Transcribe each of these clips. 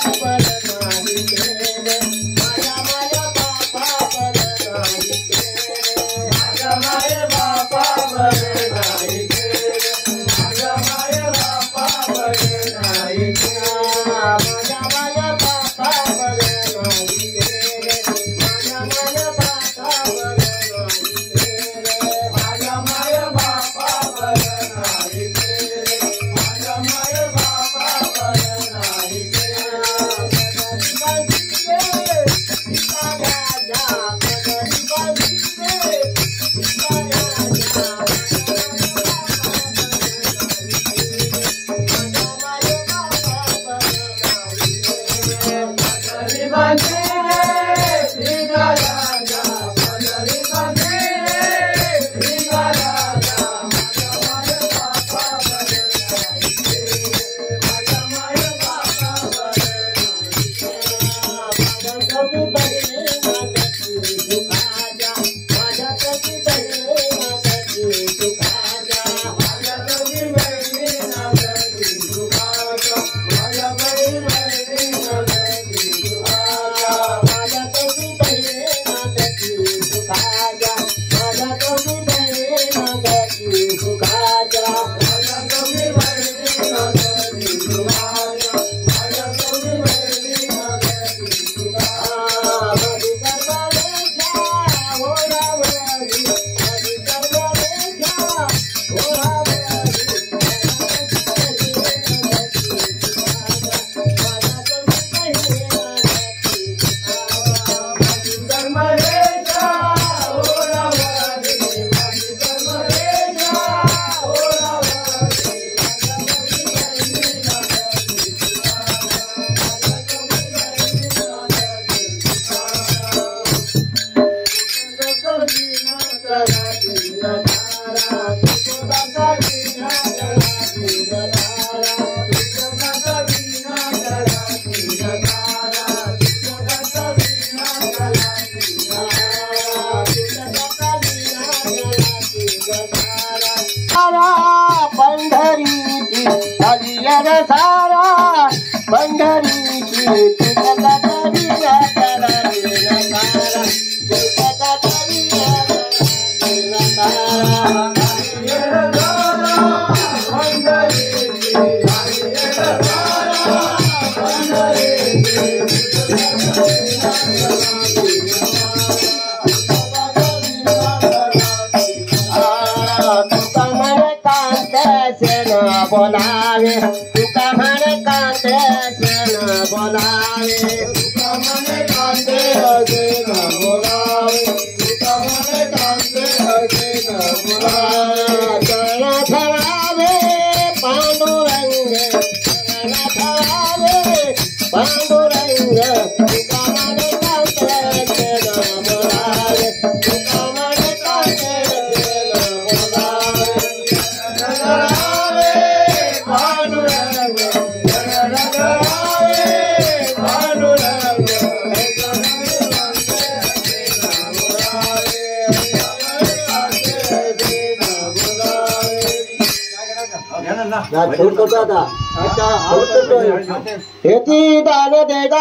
हेती दान देगा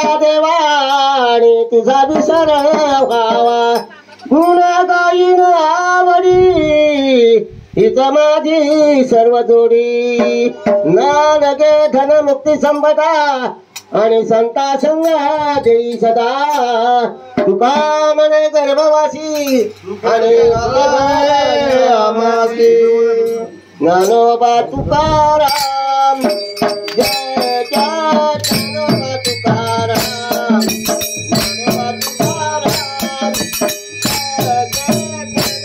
देवाणी तुझा विसर व्हावा गुण गाईन आवडी हिच माझी सर्व जोडी ना लगे धन मुक्ती संपदा आणि संता संग देई सदा तुका म्हणे गर्भवासी आणि आमासी ज्ञानोबा तुकाराम जय जय ज्ञानोबा तुकाराम ज्ञानोबा तुकाराम जय जय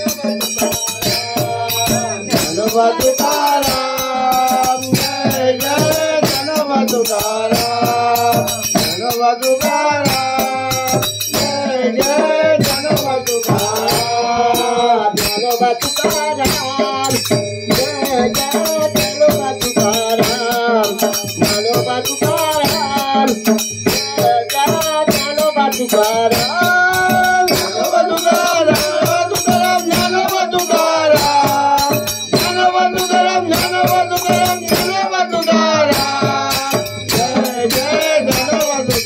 ज्ञानोबा तुकाराम जय जय ज्ञानोबा तुकाराम ज्ञानोबा तुकाराम जय जय ज्ञानोबा तुकाराम ज्ञानोबा तुकाराम जय जय ज्ञानोबा तुकाराम ज्ञानोबा तुकाराम जय जय ज्ञानोबा तुकाराम ज्ञानोबा तुकाराम ज्ञानोबा तुकाराम ज्ञानोबा तुकाराम ज्ञानोबा तुकाराम ज्ञानोबा तुकाराम जय जय ज्ञानोबा तुकाराम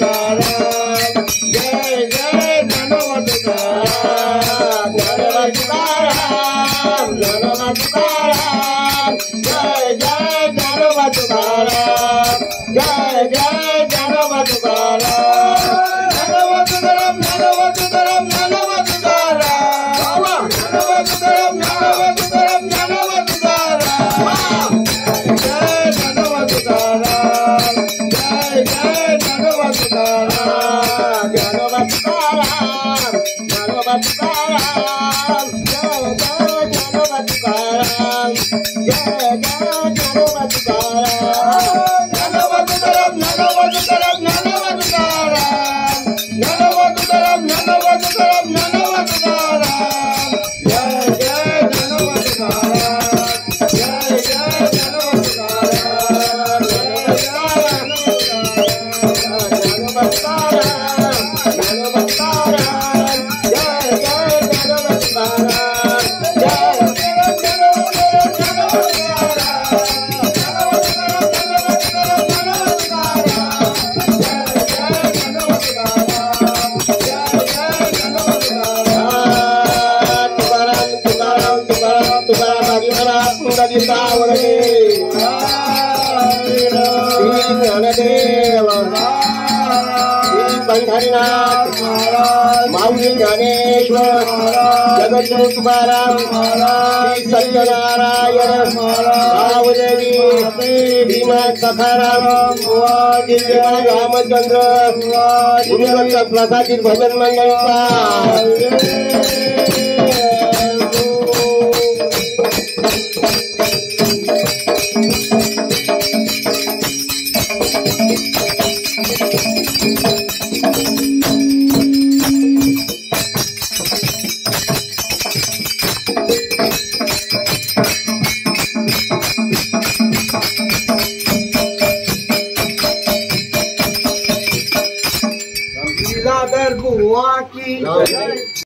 तुकाराम जय जय ज्ञानोबा तुकाराम जय जय ज्ञानोबा तुकाराम ज्ञानोबा तुकाराम ज्ञानोबा तुकाराम ज्ञानोबा तुकाराम ज्ञानोबा तुकाराम ज्ञानोबा तुकाराम ज्ञानोबा तुकाराम जय जय ज्ञानोबा तुकाराम जय जय ज्ञानोबा तुकाराम ज्ञानोबा तुकाराम ज्ञानोबा तुकाराम जय जय ज्ञानोबा तुकाराम जय पंढरीनाथ माऊली ज्ञानेश्वर जगद्गुरु तुकाराम श्री सत्यनारायण भावदेवी श्रीनाथ सखाराम रामचंद्र गुरुदत्त प्रसादित भजन मंडळीचा बुआ की